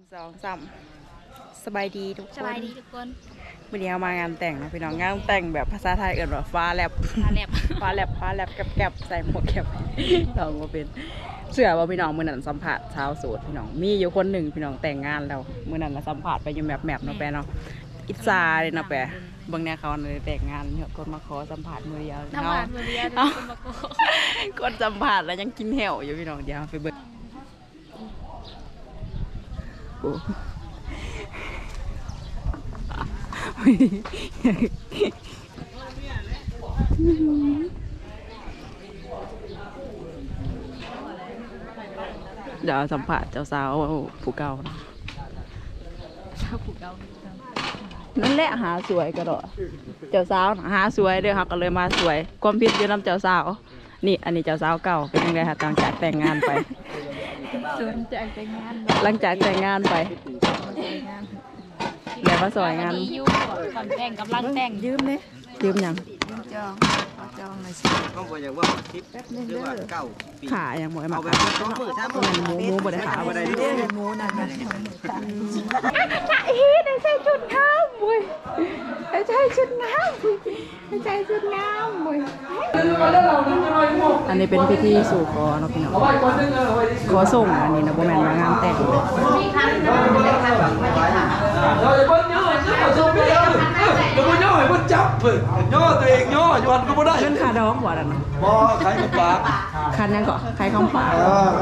1 2 3สบายดีทุกคนสบายดีทุกคนวันนี้เอามางานแต่งนะพี่น้องงานแต่งแบบภาษาไทยเอิ้นว่าฟ้าแลบฟ้าแลบแกบใส่หมวกแกบเราก็เป็นเสื้อว่าพี่น้องมื้อนั้นสัมผัสชาวโสดพี่น้องมีอยู่คนหนึ่งพี่น้องแต่งงานแล้วมื้อนั้นสัมผัสไปอยู่แมปเนาะแปะเนาะอิจฉาเลยเนาะแปะบางแนวเขาเลยแต่งงานเนี่ยคนมาขอสัมผัสมือเดียวเนาะคนสัมผัสแล้วยังกินแหวอยู่พี่น้องเดียวไปเบิ่งเดี๋ยวสัมผัสเจ้าสาวผู้เก่านะนั่นแหละหาสวยก็ดอกเจ้าสาวหาสวยเด้อค่ะก็เลยมาสวยความผิดอยู่น้ำเจ้าสาวนี่อันนี้เจ้าสาวเก่าเป็นยังไงคะหลังจากแต่งงานไปหลังจากแต่งงานไปแล้วมาสวยงานก่อนแต่งกำลังแต่งยืมเนี่ยยืมยังจองเลยสิต้องบอกอย่างว่าทิปหรือว่าเก่าขาอย่างหมวยมาเอาแบบต้องมือถ้าหมูบดขาบดได้หมูนั่นได้ใส่ชุดงามบุยได้ใส่ชุดงามได้ใส่ชุดงามบุยอันนี้เป็นพิธีสู่ขอเนาะพี่น้องขอส่งอันนี้นะโบแมนมางานแต่งจับย่อตัวเองย่อยวนก็ไม่ได้เงินขาดองบ่ดันบ่ใครกับปากคันยังเกาะใครคำปาก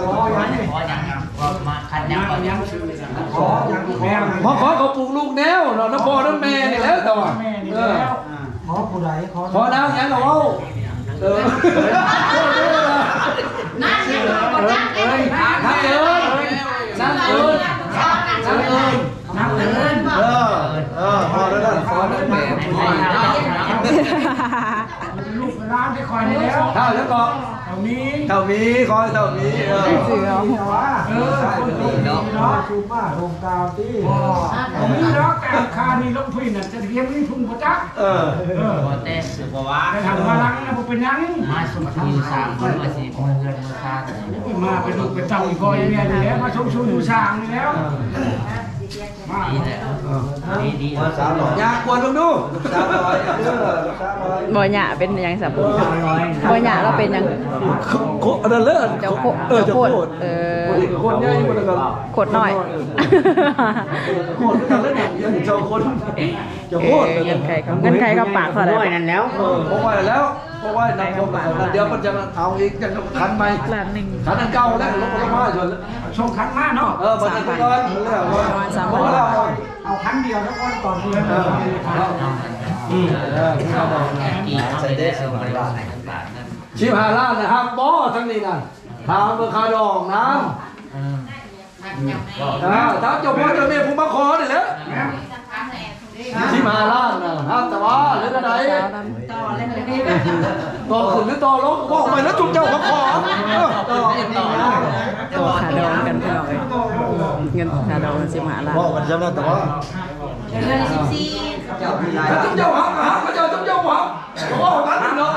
พอขอเขาปลูกลูกแนวเราน้ำพ่อน้ำแม่นี่แล้วแต่ว่าขอผู้ใดขอน้ำยังเราเอานั่งเอิญนั่งเอิญนั่งเอิญพอแล้วขอน้ำแม่ลูกร้านที่คอยนี่แล้วเท่าแล้วก็เท่ามีคอยเท่ามีเสือหัวเนาะชูป้าโฮมกาวที่ผมนี่เนาะการคานี่ลงทุนน่ะจะเรียกนี่ทุ่งประจักษ์บ่แต่สืบว่าแต่ทำมาลังนะผมเป็นยังมาสมทุนสร้างคนว่าสิเงินค่ามาเป็นลูกเป็นเต่าอีกคอยเนี่ยอยู่แล้วมาชมชูอยู่สร้างนี่แล้วดีแหละดีอยากกวนลงดูบ่หยาเป็นยังสับบ่หยาเราเป็นยังโคอันนั้นเลิศเจ้าโคคนใหญ่หมดเลยกันโคตรหน่อยโคตรกันเล่นอย่างเจ้าคนเจ้าโคตรเงินไข่กับปากเท่าไหร่นั่นแล้วเพราะว่าแล้วเพราะว่านักผมเดี๋ยวมันจะเอาอีกจะคันใหม่ล้านหนึ่งคันอันเก่าแล้วลบมาจนชงคันมาเนาะมันจะก้อนเอาคันเดียวแล้วก้อนก่อนเลยชิบหาล้านนะครับบ่ทั้งนี้น่ะทางเบอร์คาดองน้ำถ้าเจ้าพ่อเจ้าแม่ผู้มาขอนี่แหละชิบหาล้านนะครับแต่ว่าเรื่องอะไรต่อขึ้นหรือต่อลงบอกไปแล้วจุกเจ้าเขาขอต่อขาดองกันพี่น้องเลยเงินขาดองชิบหาล้านบอกกันจำได้แต่ว่า 14 จุกเจ้าหักเจ้าจุกเจ้าหักบอกกันเนาะ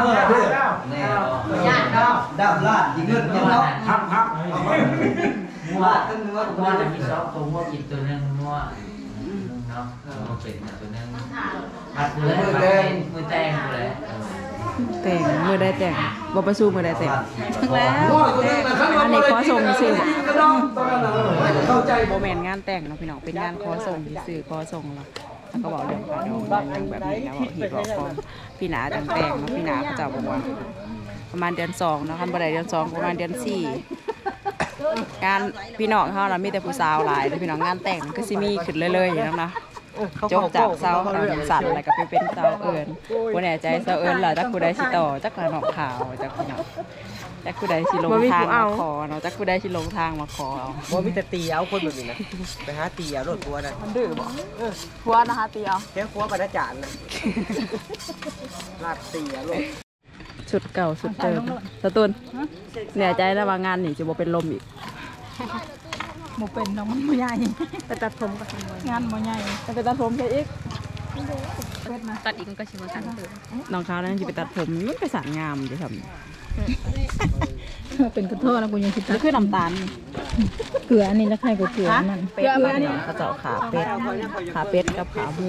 ญาติดาวลาดยิงเงินยังเนาะครับมัวต้นมัวจะมีสองตัวมัวกินตัวนึงมัวเนาะมัวเป็นตัวนึงหัดเลยมือแตงเลยแต่งมือได้แต่งบ่ประสูมือได้แต่งแล้วอันนี้ขอส่งสื่อเข้าใจโบแมนงานแต่งเนาะพี่น้องเป็นงานขอส่งสื่อขอส่งเราแล้วก็บอกเรื่องการดองแบบนี้แล้วบอกที่บอกก่อนพี่หนาแต่งเนาะพี่หนาเขาจะบอกว่าประมาณเดือน2เนาะคันบ่ได้เดือน2ประมาณเดือน4งานพี่น้องเขาเรามีแต่ผู้สาวหลายพี่น้องงานแต่งก็สิมีขึ้นเรื่อยๆอย่างนั้นนะจบจากเสาสั่นอะไรก็ไปเป็นเสาเอิญวันไหนใจเสาเอิญล่ะจักกูได้สิต่อจักกระหนอกขาวจักพี่น้องจักกูได้สิลงทางมาขอเนาะจักกูได้สิลงทางมาขอบ่มีแต่ตีเอาคนแบบนี้นะไปหาตีเอารถทัวร์นะมันดื้อบ่ทัวร์นะคะตีเอาแค่ทัวร์บรรจารย์นะลาดตีเอารถสุดเก่าสุดเดิมสตูนเนี่ยใจแล้วว่างานนี่จะบ่เป็นลมอีกหมูเป็นน้องมันใหญ่ไปตัดผมก็งานมันใหญ่ไปตัดผมใช่อีกตัดอีกก็ชิมกันน้องเขานั่นจะไปตัดผมมันไปสานงามจะทำเป็นกระเทาะแล้วกูยังคิดคือน้ำตาลเกลืออันนี้แล้วใครก็เกลือนั่นเป็ดเขาเจาะขาเป็ดกับขาหมู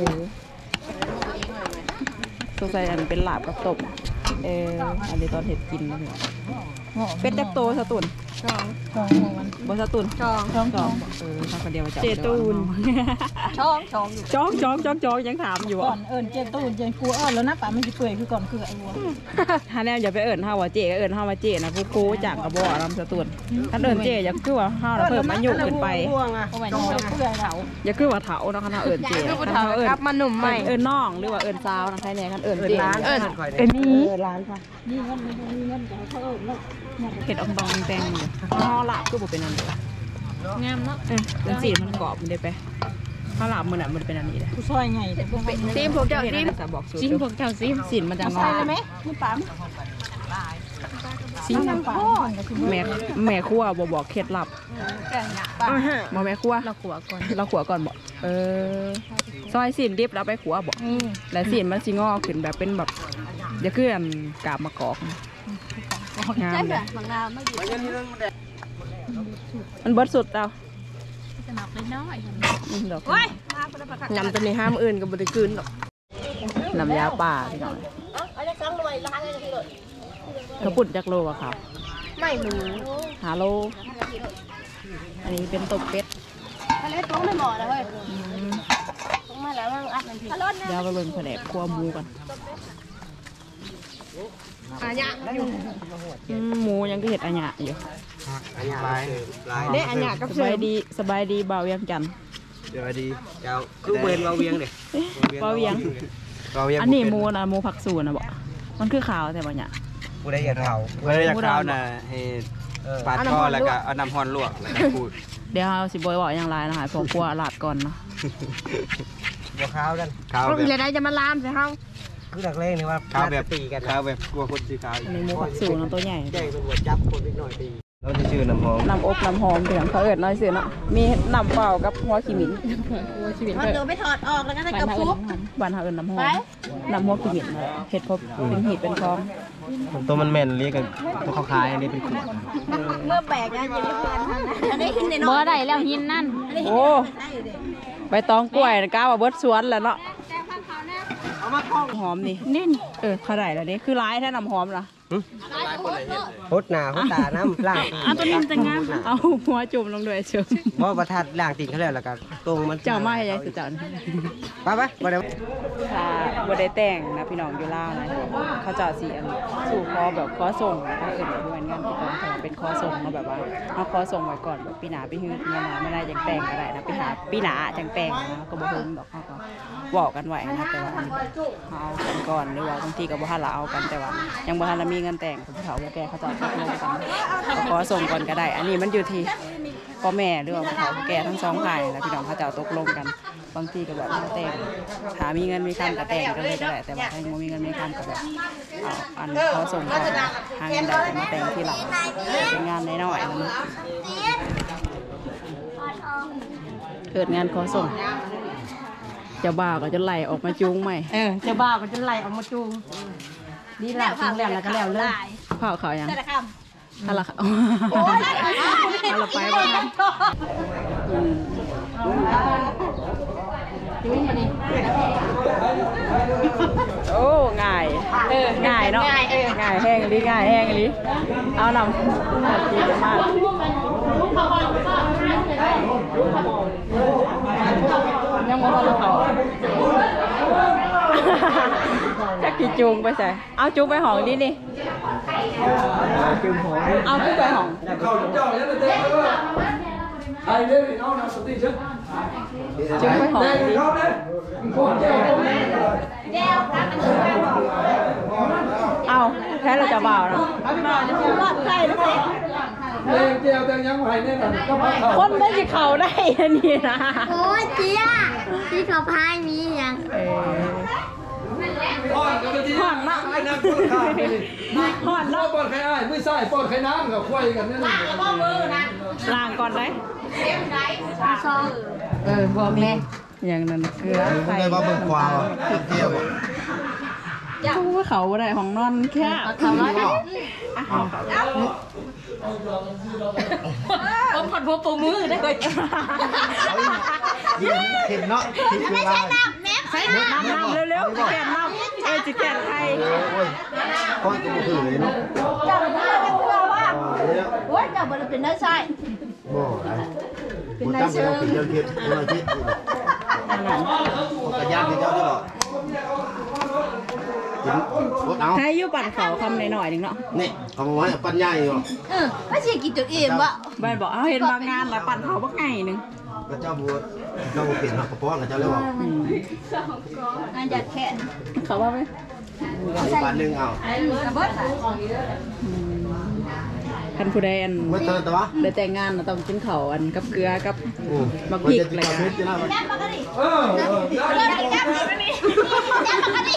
สงสัยอันเป็นลาบกับต้มอันนี้ตอนเห็ดกินนะพี่เป็ดจักโตสตุนช่องมันบ่สตุนช่องทางคนเดียวมาจับเจตูนช่องอยู่จ้องยังถามอยู่ก่อนเจตูนเจกูแล้วนะป่ามันจะเปื่อยคือก่อนคือไอ้วัวถ้าแนวอย่าไปเอิญเฮาว่าเจก็เอิญเฮามาเจนะกูจากกระบอกนำสตุนถ้าเอิญเจอย่าคือว่าเฮาเพิ่มอายุขึ้นไปเอาไว้นี่เปื่อยเขาอย่าคือว่าเถาเนาะคันเฮาเอิญเจคันเฮาเอิญมันหนุ่มใหม่เอิญน้องหรือว่าเอิญสาวนะใครเนี่ยคันเอิญเจเอิญนี่ร้านค่ะนี่เงินเขาแล้วเห็ดอมบองแตงอยู่ห่อลาบก็บ่เป็นอันเดียวงามเนาะเป็นสีมันกรอบมันได้ไปข้าวหลามมันมันเป็นอันนี้เลยกูซอยไงแต่พวกมันซีมพวกเจ้าซีมบอกสูตรซีมพวกเจ้าซีมสินมันจะงอใส่ไหมนี่ปั๊มซีมแม่ครัวบอกเคล็ดลับบอกแม่ครัวเราขัวก่อนบอกซอยสินดิบแล้วไปขัวบอกแล้วสินมันสิงอขึ้นแบบเป็นแบบจะคืออันกาบมะกอกงามเลยมันเบิดสุดเอายำตัวนี้ห้ามอื่นกับบริกืนหรอกน้ำยาป่าพี่น้องกระปุ่นจากโลอะค่ะไม่รู้หาโลอันนี้เป็นตบเป็ดทะเลต้มไม่หมอนะเว้ยต้มมาแล้วมันอัดมันทีเดี๋ยวไปเบิ่งแผนกคั่วหมูก่อนหมูยังก็เห็ดอัญญะอยู่เนี่ยอันนี้กับสบายดีบ่าวเวียงจันทร์เดี๋ยวดีเจ้าคือเวนเราเวียงเด็กบ่าวเวียงอันนี้หมูนะหมูผักสูนนะบอกมันคือขาวแต่บ่เนี่ยกูได้อยากเขากูได้อยากเขาน่ะให้ปาดคอแล้วก็เอาน้ำฮอนลวกแล้วก็พูดเดี๋ยวเราสิบอยบอกอย่างไรนะคะพอครัวหลาดก่อนเนาะบ่ข้าวกันข้าวแบบอะไรจะมาลามใช่ไหมคือดักเล่นนี่ว่าข้าวแบบตีกันข้าวแบบกลัวคนสีขาวอันนี้หมูผักสูนตัวใหญ่ใหญ่เป็นหัวจับคนนิดหน่อยตีเราจะชื่อน้ำหอมน้ำอบน้ำหอมเถียงเขาเอิดน้อยเสียเนาะมีน้ำเปล่ากับหัวขี้หมิ่นมันเดี๋ยวไม่ถอดออกแล้วก็ใส่กระปุกบ้านเขาเอิดน้ำหอมน้ำหัวขี้หมิ่นเห็ดพบเป็นหีดเป็นคลองตัวมันแม่นเรียกกันตัวเขาคล้ายอันนี้เป็นขวดเมื่อแบกนะจะได้เพื่อนอันนี้หินในน้องบ่ได้แล้วหินนั่นโอ้ใบตองกล้วยก้าวเบิดสวนแล้วเนาะหอมนี่เขาได้แล้วนี่คือร้ายแท้น้ำหอมล่ะพดหนาพดตาน้ำล่างตัวนี้จะงามเอาหัวจุ่มลงด้วยเชิมเพราะประทัดล่างตีนเขาแล้วก็ตรงมันเจ้ามาให้ยายสุดจันไปบ่ได้ถ้าบ่ได้แต่งนะพี่น้องอยู่ลาวนะเขาเจาะสีอันสู่คอแบบคอส่งเขาเอื่นแบบเหมือนกันที่ตอนเขาเป็นคอส่งเขาแบบว่าเอาคอส่งไว้ก่อนแบบปีหนาปีฮื้อปีหนาไม่ได้จังแต่งก็ได้นะปีหาปีหนาจังแต่งนะก็บ่ฮู้ดอกเขาก็บอกกันไว้นะแต่ว่าเอากันก่อนหรือว่าบางทีก็บ่ทันละเอากันแต่ว่ายังบ่ทันละมีเงินแต่งผู้เฒ่าผู้แก่เขาเจาะตกลงกันขอส่งก่อนก็ได้อันนี้มันอยู่ที่พ่อแม่หรือว่าผู้เฒ่าผู้แก่ทั้งสองฝ่ายแล้วพี่น้องเขาเจาะตกลงกันบางทีก็แบบแต่งถ้ามีเงินมีคำก็แต่งกันเลยก็ได้แต่ว่าถ้ายังไม่มีเงินมีคำก็แบบเอาอันเขาส่งก่อนหาเงินได้แต่มาแต่งทีหลังเป็นงานน้อยๆนะเกิดงานขอส่งเจ้าบ่าวก็จะไล่ออกมาจูงใหม่เจ้าบ่าวก็จะไล่ออกมาจูงนี่แหละจูงแล้วก็แล้วเลยเผาเขายังถ้าละถ้าละไปบ้างโอ้ง่ายง่ายเนาะง่ายแห้งลิง่ายแห้งลิเอานำดีมากยังไม่พอเขาจะกี่จูงไปใส่เอาจูงไปห้องดินี่เอาขึ้นไปห้องเขาเจ้าเนี่ยเด็กไอ้เด็กเขาเนี่ยสติเชื่อจูงไปห้องดิเขาเนี่ยคนเจ้าเอาแพ้เราจะเบาเนาะเด็กเจ้าแต่ยังไหวเนี่ยนะก็มาเขาคนได้จีเขาได้อันนี้นะโอ้ยเจี๊ยที่เขาพายมีอย่างป้อนกันทีป้อนมากไอ้นั่นป้อนข้าวนี่ป้อนน้ำป้อนไข่อ้ายไม่ใช่ป้อนไข่น้ำกับควายกันนี่ล้างก่อนได้ซองบอกเลยอย่างนั้นเกลือไข่ได้บ้าเบิ่งควาวเที่ยวเขาได้ของนอนแค่เขาได้ผมผัดหัวปูมือได้เลยเห็นเนาะไม่ใช่น้ำแม่ใช่น้ำน้ำเร็วๆจิแกนน้ำจิแกนไทยก้อนตัวถือเลยเนาะเจ้าเป็นอะไรกันเพื่อว่าโอ้ยเจ้าเป็นเป็นได้ใช่บ่อะไรเป็นนายเชิงเป็นเรื่องคิดเป็นอะไรคิดกระยานที่เจ้าได้หรอเอาไทยอยู่ปั่นเขาคำหน่อยๆหนึ่งเนาะนี่เอามาไว้ปัญญาอยู่ไม่ใช่กินจุดอิ่มวะบ้านบอกเอาเห็นบางงานแล้วปั่นเขาบักไงหนึ่งพระเจ้าบัวเราเปลี่ยนกระเพาะกับเจ้าเลยว่างานจัดแขนเขาว่าไหมปันหนึ่งเอากระเบิดคันผู้ใดอันไม่เติมตัวได้แต่งงานน่ะต้องกินเขาวอันกับเกลือกับบักพริกอะไรกันแก้มปกติได้แก้มปกติแก้มปกติ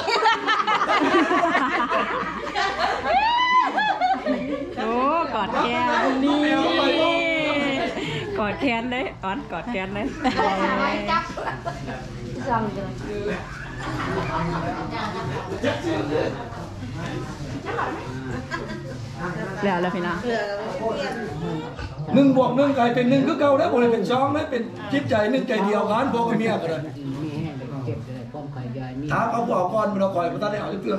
โอ้กอดแขนนี่กอดแขนได้อ่อนกอดแขนได้จับสองเดือนแล้วพี่น้อง 1 บวก 1กลายเป็น1คือเก่าแล้วบ่ได้เป็น2นะเป็นจิตใจ1ใจเดียวกันพวกกับเมียกันถามเอาก่อนบ่คอยบ่ทันได้เอาเพื่อ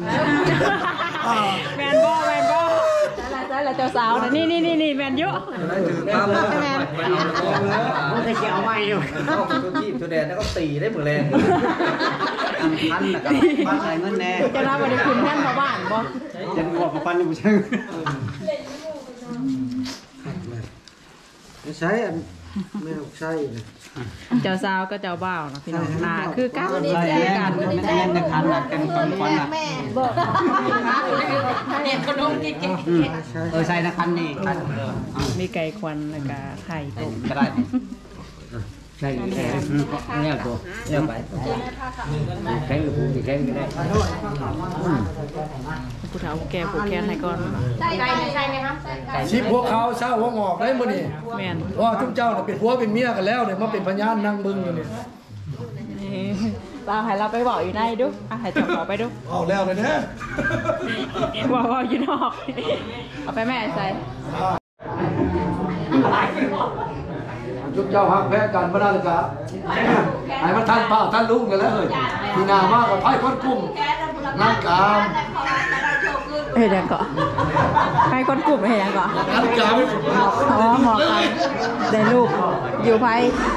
แมนบ่ใช่แล้วเจ้าสาวนะนี่แมนเยอะแมนมันจะเกี่ยวไม่อยู่ตัวจีบตัวแดนแล้วก็ตีได้เหมือนแรงพันนะครับบ้านใช้เงินแน่จะรับวันนี้คุณแท่นชาวบ้านบ่จะบอกกับปันอยู่ใช่ไม่ใช่ไม่ใช่เจ้าสาวก็เจ้าบ่าวนะพี่น้องนาคือกันใช่กันไม่ใช่เงินในคันนะกันคนคนนะเนี่ยขนมกินใช่นะคันนี่คันมีไก่ควันแล้วก็ไข่ต้มก็ได้ใช่เนี่ยตัวเนี่ยไปแข่งกับผู้ที่แข่งก็ได้ผู้เฒ่าผู้แก่ผู้แค้นให้ก่อนใช่ไหมครับชิบหัวขาวเช้าหัวงอกได้มื้อนี้แม่นว่าทุกเจ้าน่ะเป็นผัวเป็นเมียกันแล้วเนี่ยมาเป็นพยานนั่งเบิ่งอยู่นี่นี่เราให้เราไปบอกอยู่ในดูให้เจ้าบอกไปดูเอาแล้วเลยนะบอกอยู่นอกเอาไปแม่ใส่ทุกเจ้าฮักแพ้กันบ่ได้เลยครับให้มันท่านป้าท่านลุงกันแล้วเฮ้ยพี่นามากกับไพ่คนกุ้มนั่งกามเฮ็ดหยังก่อนให้คนกลุ่มเฮ็ดหยังก่อนนั่งกามอ๋อหมอกันได้ลูกอยู่ไผ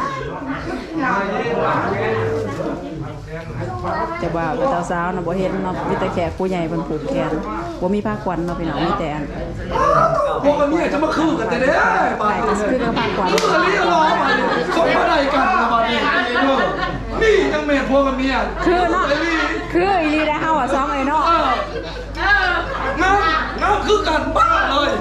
จะบ่าวกับเจ้าสาวน่ะบ่เห็นเนาะมีแต่แขกผู้ใหญ่เพิ่นผูกแขนบ่มีผ้าควันเนาะพี่น้องมีแต่อันพวกกับเมียจะมาคืนกันแต่เด้บ้านก็คือผ้าควันคืนกันนี่รอมาเนี่ยเขามาได้กันนะบ้านนี้นี่ยังเมียพวกกับเมียคือเนาะคืออีหลีได้เฮาอ่ะซ้อมไอ้เนาะน้ำคือกันบ้าเลย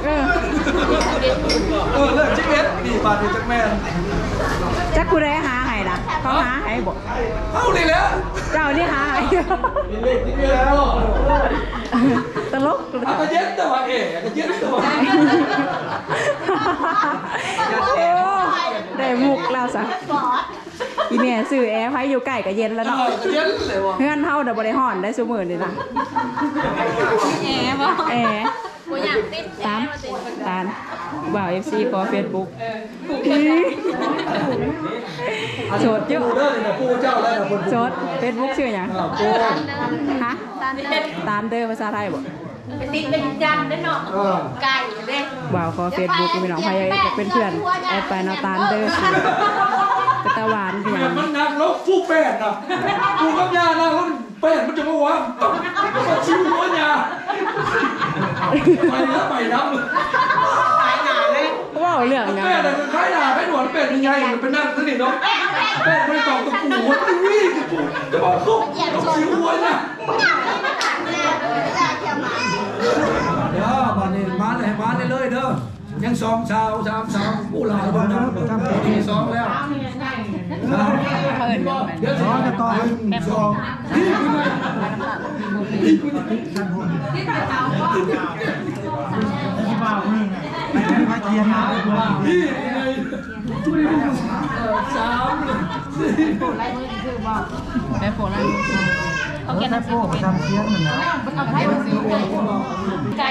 เลิกชิเอ็ดนี่บ้านนี้จักแม่จักกูได้หาให้ล่ะเขาหาให้บ่เอานี่แหละเจ้านี่หาให้นี่แล้วตลกก็เย็นแต่ว่าก็เย็นแต่ว่าโอ้ได้มุกแล้วซะอีแม่ซื้อแอร์ไผอยู่ใกล้ก็เย็นแล้วเนาะก็เย็นเลยว่ะเฮือนเฮาน่ะบ่ได้ฮ้อนได้ซุมื้อนี่นะแหมบ่แอร์กูอยากติดตานบ่าว FC ขอ Facebook โสดเยอะปูเด้อเนี่ยปูเจ้าแล้วนะคนโสด Facebook ชื่อหยังปูฮะตานเด้อภาษาไทยบ่ติดเป็นจันได้เนาะไก่เด้บ่าวขอ Facebook พี่น้องพายากเป็นเพื่อนแอดไปเนาะตานเด้อสิกระตะหวานพี่น้องมันนักลบฟูแปดนะปูกับยานะแล้วแปดมันจะมาว่ามาชิวหัวยาไปแล้วไปน้ำว้าวเรื่องหยังแปดแต่คล้ายหนาคล้ายหนวดเป็ดยังไงมันเป็นนั่งสนิทเนาะแปดไม่ตอบกับปูว่าตีวิ่งกับปูจะบอกเขาชิวหัวนะเด้อบ้านนี้มาเลยมาเลยเด้อยังสองสาวผู้หลายบ้านนะมีสองแล้วเพิ่นบ่เดี๋ยวจะต่อสองพี่ไง3 4 แม่โคราชเขาเขียนโอ้ทำเสียงนั่นนะไก่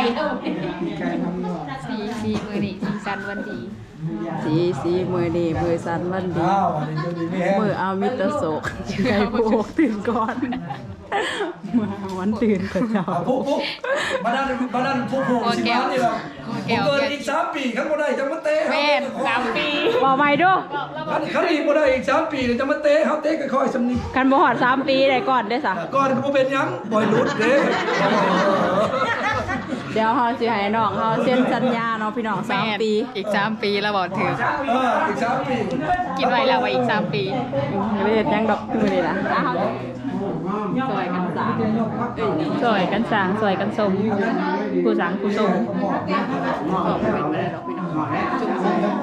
สีมือนี่สีสันวันดีสีมือดีมือสันวันดีอ้าวอันนี้จะดีไม่แห้งมือเอามิตรโศกไก่โปกตื่นก่อนมาวันตื่นกับเจ้าปุ๊บมาดันผู้สิมานี่แหละเกินอีก3 ปีขั้นบ่ได้จะมาเตะแม่3 ปีบอกใหม่ดูขั้นอีกบ่ได้อีก3 ปีจะมาเตะเขาเตะก็ค่อยสำนีกันบ่หอด3 ปีได้ก่อนได้สะก่อนก็บ่เป็นหยังปล่อยหลุดเด้เดี๋ยวเฮาสิให้น้องเฮาเซ็นสัญญาเนาะพี่น้อง3 ปีอีก3 ปีแล้วบอกถืออีก3 ปีคิดไว้แล้วว่าอีก3 ปีไม่เฮ็ดหยังดอกมื้อนี้ล่ะสวยกันสางสวยกันสางสวยกันสมผู้สางผู้สมก็เป็นบ่ได้ดอกพี่น้องจุ่ม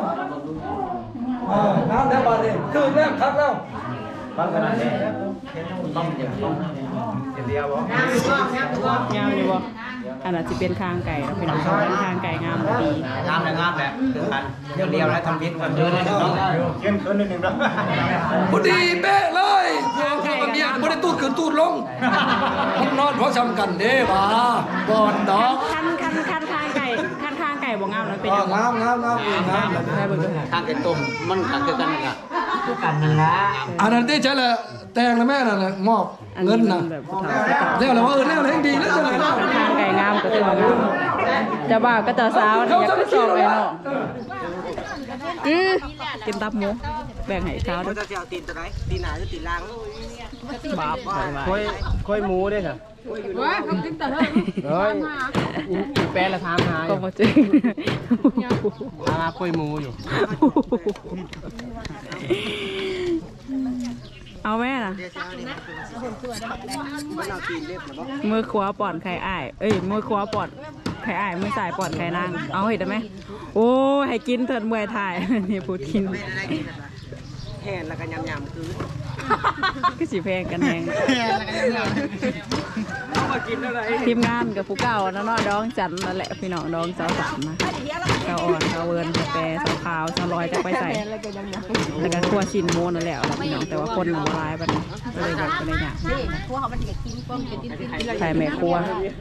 น้ำแล้วบาดนี้คืนแล้วคักแล้วบ้านขนาดนี้ต้องเดียวบ่งามอยู่บ่อันนั้นสิเป็นคางไก่เนาะพี่น้องคางไก่งามดีงามแหละคือกันเดียวแล้วทำพิษกันเยอะเลยเนาะเข้มข้นนิดนึงเนาะพอดีเป๊ะเลยกับเมียบ่ได้ตูดขึ้นตูดลงมันนอนเพราะซ้ำกันเด้บ่าบ่อนดอกคันคางไก่บ่งามแล้วเป็นหยังงามได้เบิ่งดูทางไก่ต้มมันขัดกันนั่นแหละอันนั้นที่ใช่แหละแต่งแล้วแม่น่ะมอบอันเงินี้นมัน่ะนแบบผู้เฒ่าแล้วว่าแล้วให้ดีแล้วจังได๋ล่ะคางไก่งามก็ถือว่างามเจ้าบ่าวก็เจ้าสาวนี่อยากไปสอบไอ้น้องกินตับหมูแบ่งให้เขาด้วยจะเอาตีนตัวไหนตีนหนาหรือตีนล่างบาปค่อยหมูด้วยค่ะว่าเขากินแต่เฮ้ยแปลละถามหาก็บ่จริงมาค่อยหมูอยู่เอาแม่น่ะมือขวาป่อนไข่อ้ายมือขวาป่อนไข่อ้ายมือซ้ายป่อนไข่นางเอาเห็นได้ไหมโอ้ยให้กินเถิดมวยไทยนี่พูดกินแห่แล้วก็ยำคือก็สิแพงกันแหงทีมงานกับผู้เก่านะเนาะดองจันนั่นแหละพี่น้องดองสาวสามนะสาวอ่อนสาวเวิร์นสาวแปรสาวขาวสาวลอยจะไปใส่แล้วก็ครัวชินโมนั่นแหละพี่น้องแต่ว่าคนละลายบัดนี้ก็เลยแบบก็เลยอยากใส่แม่ครัว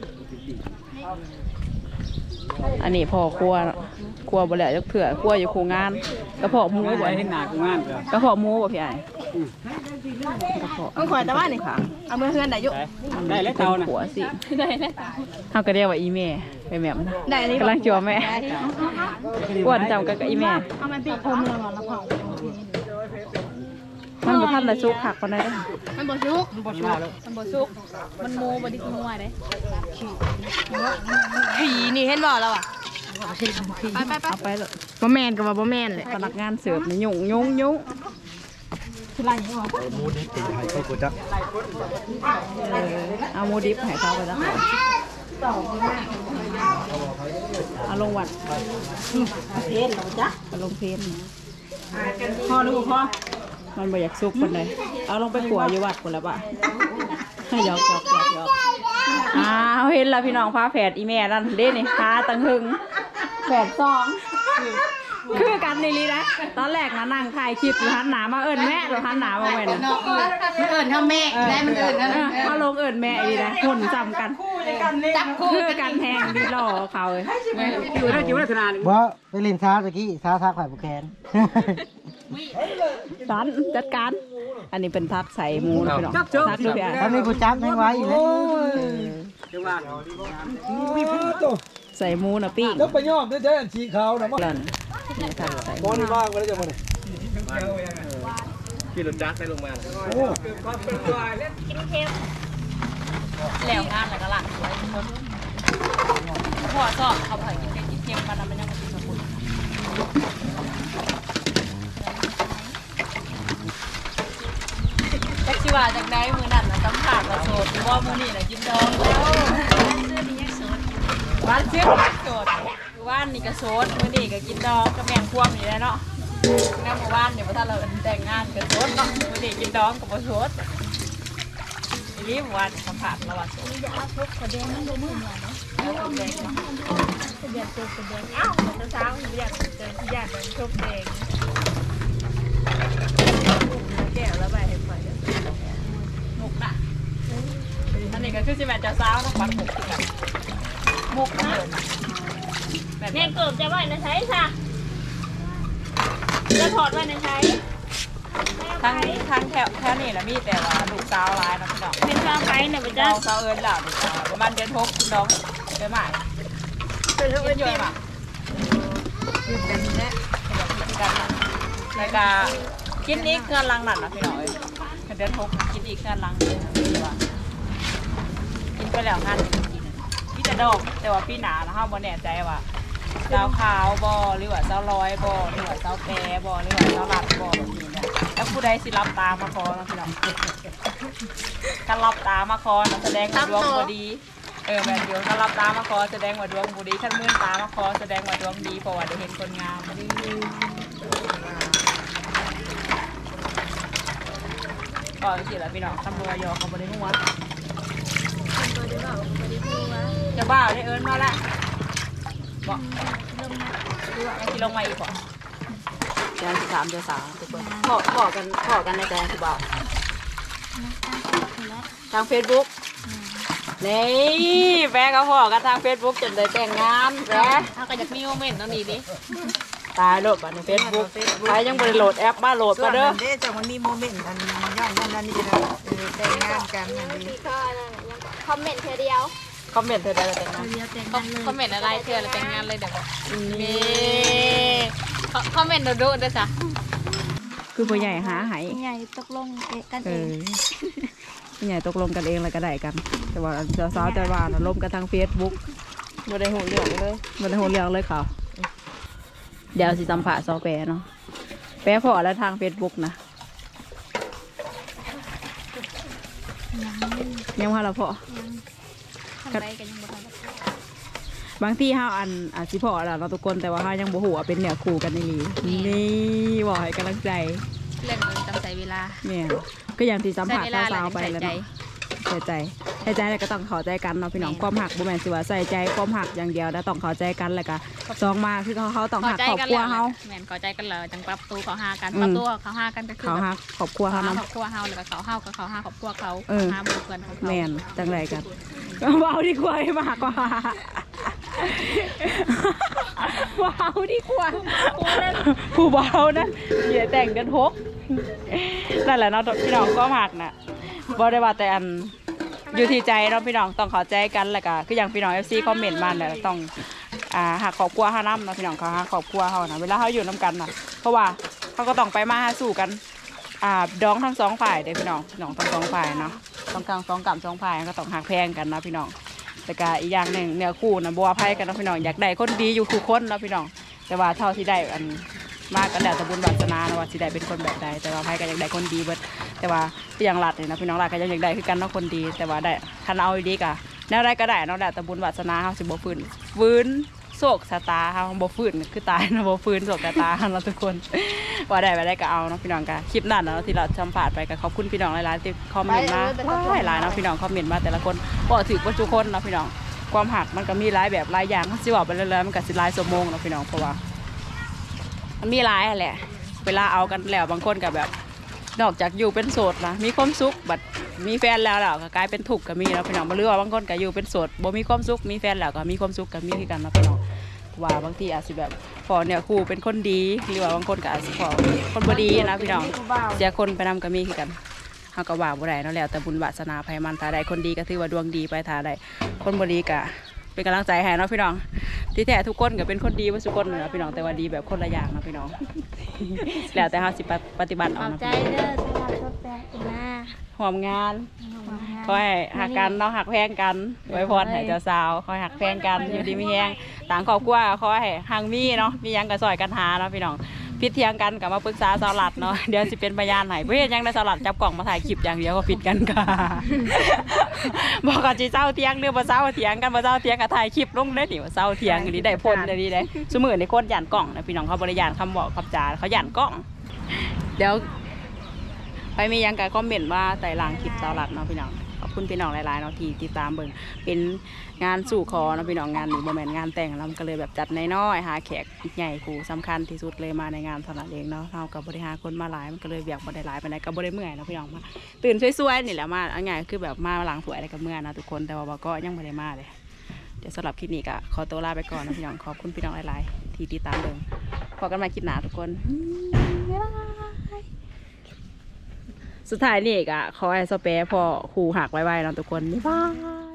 อันนี้พ่อครัวบ่แล้วยกเถื่อครัวอยู่โครงงานกระเพาะหมูบ่ให้หนาโครงงานกระเพาะหมูบ่พี่ไอ้กระเพาะต้องคอยแต่ว่านี่ค่ะเอามือเฮือนได้ยุได้แล้วเตาน่ะหัวสิได้แล้วเฮาก็เรียกว่าอีแม่ไปแม่มได้นี่กำลังจัวแม่อ้วนจำกับอีแม่เอามันปีกผมแล้วเผามันบ่ทันได้สุกคักปานใดเด้อมันบ่สุกมันโมบ่ได้งัวเด้ผีนี่เห็นบ่แล้วอ่ะไปเอาไปเลยบ่แม่นก็ว่าบ่แม่นแหละพนักงานเสิร์ฟนี่ยุ่งเอาหมูดิบให้เขาไปแล้วเอาลงวัดเอาลงเพนพ่อลูกพ่อมันบ่อยากซุกคนเลยเอาลงไปขัวอยู่วัดคนละป่ะหยอกเห็นแล้วพี่น้องพาแฝดอีแม่นั่นเด้นี่พาตังหึงแฝดสองคือกันนี่ลีนะตอนแรกนะนั่งถ่ายคลิปอยู่หันหนามาเอิญแม่หรือหันหนามาเว้นเอิ้นเท่าแม่ได้มันเอิ้นนั่นมาลงเอิญแม่อีนะหุ่นจำกันจับคู่คือกันแทงดีหล่อเขาเลยว่าไปเล่นช้าตะกี้ช้าทักไข่บุแคนสันจัดการอันนี้เป็นทักใส่หมูนะพี่น้องทักดูพี่ไอ้ถ้ามีกูจับไม่ไว้อยู่แล้วใส่หมูนะปิ้งแล้วไปย่อมได้แท้สีขาวนะมั้งหล่นนี่ทักใส่หบ่มูนี่ว่างไว้แล้วจังบ่นี่พี่รถจักรได้ลงมาโอ้แล้วงานแล้วก็หลังสวยทุกคนพ่อชอบเขาไปกินเค็มมันมันยังบ่สมบูรณ์จักสิว่าจังได๋มื้อนั้นน่ะสัมภาษณ์ว่าโสดบ่มื้อนี้น่ะกินดองแล้วบ้านชื่อโสดบ้านนี่ก็โสดมื้อนี้ก็กินดองก็แม่งควมอยู่แล้วเนาะแม่หมู่บ้านเดี๋ยวถ้าเราแต่งงานก็โสดเนาะมื้อนี้กินดองก็บ่โสดนี่วันสัมผัสระหว่างสองนี่จะเอาพวกกระเด็นมันดูมือหน่อยเนาะแล้วกระเด็นกระเด็นตัวกระเด็นอ้าวมันจะเช้าอยากเจอที่อยากเป็นชมแดงแก้วแล้วใบเห็ดไฟมุกน่ะสิแม่เจ้าสาวต้องปัดหมกกันหมกนะแบบแม่เกิดจะไว้ในใช้ซะจะถอดไว้ในใช้ทั้งแถวนี่แหละมีแต่ว่าลูกสาวร้ายนะพี่น้องเป็นชาวไทยเนี่ยมันจะเจ้าสาวเอิญหล่ะประมาณเดือน6น้องไปใหม่เป็นลูกเอิญมาอยู่แบบนี้แหละแล้วก็กินอีกเงินลังนั่นนะพี่น้องเดือน6กินอีกเงินลังว่ากินไปแล้วงานกินพี่จะดอกแต่ว่าพี่หนานะฮะบ่แน่ใจว่าเจ้าขาวบ่หรือว่าเจ้าลอยบ่หรือว่าเจ้าแปรบ่หรือว่าเจ้าลัดบ่แบบนี้เนี่ยแล้วผู้ใดสิรับตามาคอนะพี่น้องถ้ารับตามาคอนะแสดงว่าดวงบ่ดีแบบเดียวถ้ารับตามาคอแสดงว่าดวงบ่ดีถ้ามื่นตามาคอแสดงว่าดวงดีเพราะว่าได้เห็นคนงามก็สิล่ะพี่น้องตำรวจยอเขาบ่ได้หัวจะบ้าได้เอิ้นมาละบอกที่ลงมาอีกบ่แจน13เดือน3ทุกคนขอกันในแจนสิบ่าวทาง Facebook นี่แฟนเขาขอกันทาง Facebook จนได้แต่งงานแฟนเขาก็อยากมีโมเมนต์ตรงนี้ดิตายโหลดบัตรใน Facebook ใครยังบ่ได้โหลดแอปมาโหลดมาเด้อเด้จังมันมีโมเมนต์อันย่อมนั่นนี่นะแต่งงานกันอย่างนี้คอมเมนต์เดียวคอมเมนต์เธอได้แต่งงานคอมเมนต์อะไรเธอแต่งงานเลยเดี๋ยวบอกมีคอมเมนต์โดดด้วยจ้ะคือผู้ใหญ่หาให้ใหญ่ตกลงกันเอเองอผู้ใหญ่ตกลงกันเองแล้วก็ได้กัน แต่ว่าสาวๆใจว่าน่ะล้มกันทาง Facebook บ่ได้หูเรื่องเลยมันได้โหเรื่องเลยเขาเดี๋ยวสิสัมภาษณ์ซอแปรเนาะแปรพอแล้วทาง Facebook นะยังว่าเราพอทำไรกันยังบ่ทันบางที่เฮาอันสิพอแล้วเราะทุกคนแต่ว่าเฮายังบ่ฮู้ว่าเป็นเนื้อคู่กันอีหลีนี่บอกให้กำลังใจเรื่องมันต้องใช้เวลาแม่นก็อย่างที่สัมภาษณ์สาวๆไปแล้วเนาะใส่ใจแล้วก็ต้องเข้าใจกันเนาะพี่น้องความหักบ่แม่นสิว่าใส่ใจความหักอย่างเดียวแล้วต้องเข้าใจกันแล้วก็สองมาคือเขาต้องหักครอบครัวเฮาแม่นเข้าใจกันเลยจังปรับตัวเขาหากันปรับตัวเขาหากันก็คือเขาหักครอบครัวเขาเฮาหานํครอบครัวเฮาแล้วก็เขาเฮากับเขาหาครอบครัวเขาหาหมู่เพื่อนของเขาแม่นจังไรกันเบาดีกว่าให้มากกว่าเบาดีกว่าผู้เบานะอย่าแต่งกัน6นั่นแหละเนาะพี่น้องก็หักน่ะบ่ได้ว่าแต่อันอยู่ที่ใจเนาะพี่น้องต้องเข้าใจกันแล้วก็คืออย่างพี่น้อง FC คอมเมนต์มาเนี่ยต้องหักครอบครัวเฮานำเนาะพี่น้องเขาหักครอบครัวเฮานะเวลาเฮาอยู่นำกันน่ะเพราะว่าเขาก็ต้องไปมาหาสู่กันดองทั้ง2ฝ่ายเด้พี่น้องทั้ง2ฝ่ายเนาะต้องกลาง2กับ2ฝ่ายก็ต้องหักแพงกันนะพี่น้องแต่ก็อีกอย่างหนึ่งเนื้อคู่นะบัวไพ่กันนะพี่น้องอยากได้คนดีอยู่คู่คนนะพี่น้องแต่ว่าเท่าที่ได้อันมากกันแต่บุญวาสนานะว่าสิได้เป็นคนแบบใดแต่ว่าไพ่ก็อยากได้คนดีเบิดแต่ว่าอย่างหลัดเนี่ยนะพี่น้องหลัดก็ยังอยากได้คือกันเนาะคนดีแต่ว่าได้คันเอาดีกะแนวได้ก็ได้เนาะแต่บุญวาสนาเขาสิบ่ฟื้นโศกชะตาเขาบ่ฟื้นคือตายนะบ่ฟื้นโศกชะตาเราทุกคนว่าได้ไปได้ก็เอาเนาะพี่น้องกันคลิปนั้นเนาะที่เราสัมภาษณ์ไปก็ขอบคุณพี่น้องหลายๆที่คอมเมนต์มาหลายๆเนาะพี่น้องคอมเมนต์มาแต่ละคนบอกถือว่าทุกคนเนาะพี่น้องความหักมันก็มีหลายแบบหลายอย่างสิบอกไปเรื่อยๆมันก็สิหลายชั่วโมงเนาะพี่น้องเพราะว่ามันมีหลายแหละเวลาเอากันแล้วบางคนก็แบบนอกจากอยู่เป็นโสดนะมีความสุขบัดมีแฟนแล้วก็กลายเป็นทุกข์ก็มีเนาะพี่น้องบ่รู้ว่าบางคนก็อยู่เป็นโสดบ่มีความสุขมีแฟนแล้วก็มีความสุขก็มีคือกันเนาะพี่น้องว่าบางทีอาจจะแบบพอเนี่ยคู่เป็นคนดีหรือว่าบางคนก็อาจจะพอคนบ่ดีนะพี่น้องเสียคนไปนำก็มีคือกันเฮาก็ว่าบ่ได้เนาะแล้วแต่บุญวาสนาไผมันถ้าได้คนดีก็ถือว่าดวงดีไปถ้าได้คนบ่ดีก็เป็นกำลังใจให้เนาะพี่น้องที่แท้ทุกคนก็เป็นคนดีว่าทุกคนเนาะพี่น้องแต่ว่าดีแบบคนละอย่างเนาะพี่น้องแล้วแต่เฮาสิปฏิบัติขเอาอบเนาะใจเด้อสำหรับรถแปลกหน้าหอมงานคอยหักกันเนาะหักแพงกันไว้พรให้เจ้าสาวคอยหักแพงกันอยู่ดีมีแฮงต่างครอบครัวคอยหังมีเนาะมียังก็ซอยกันหาเนาะพี่น้องพิดเทียงกันกับมาปรึกษาสาวหลัดเนาะเดี๋ยวสิเป็นพยานให้เพื่อนยังได้สาวหลัดจับกล่องมาถ่ายคลิปอย่างเดียวก็ผิดกันค่ะบอกกับจีเจ้าเทียงเรื่องมาเจ้าเทียงกันมาเจ้าเทียงกับถ่ายคลิปลงได้ดิว่าเจ้าเทียงอันนี้ได้พ้นอันนี้ได้สมือในคนหยันกล่องนะพี่น้องเขาบริยานคำบอกคำจาเขาหยันกล่องเดี๋ยวไปมียังกับคอมเมนต์ว่าใส่หลังคลิปสาวหลัดเนาะพี่น้องขอบคุณพี่น้องหลายๆเนาะที่ติดตามเบิ่งเป็นงานสู่ขอเนาะพี่น้องงานนี้บ่แม่นงานแต่งแล้วมันก็เลยแบบจัดน้อยๆหาแขกใหญ่ผู้สำคัญที่สุดเลยมาในงานเท่านั้นเองเนาะเฮากับบริหารคนมาหลายมันก็เลยเบียกบ่ได้หลายปานใดก็บ่ได้เมื่อยเนาะพี่น้องมาตื่นสวยๆนี่แหละมาเอาง่ายคือแบบมาล้างถ้วยอะไรกับเมื่อนะทุกคนแต่ว่าก็ยังบ่ได้มาเลยเดี๋ยวสำหรับคลิปนี้ก็ขอตัวลาไปก่อนนะพี่น้องขอบคุณพี่น้องหลายๆที่ติดตามเบิ่งพบกันใหม่คลิปหน้าทุกคนบ๊ายบายสุดท้ายนี่ก็ขอให้สเปรย์พอครูหักไว้ๆเนาะทุกคนบ๊ายบาย